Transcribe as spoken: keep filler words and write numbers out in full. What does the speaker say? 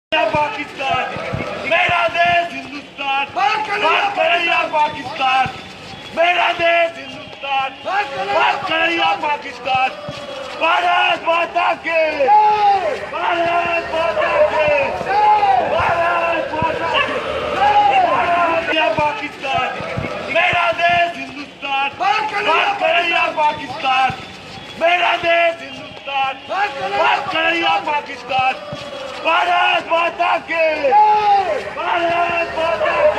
पाकिस्तान, मेरा देश हिंदुस्तान, बात करेगा पाकिस्तान, मेरा देश हिंदुस्तान, बात करेगा पाकिस्तान, भारत माता के, भारत माता के, भारत माता के, पाकिस्तान, मेरा देश हिंदुस्तान, बात करेगा पाकिस्तान, मेरा देश हिंदुस्तान, बात करेगा पाकिस्तान, भारत माता के, भारत माता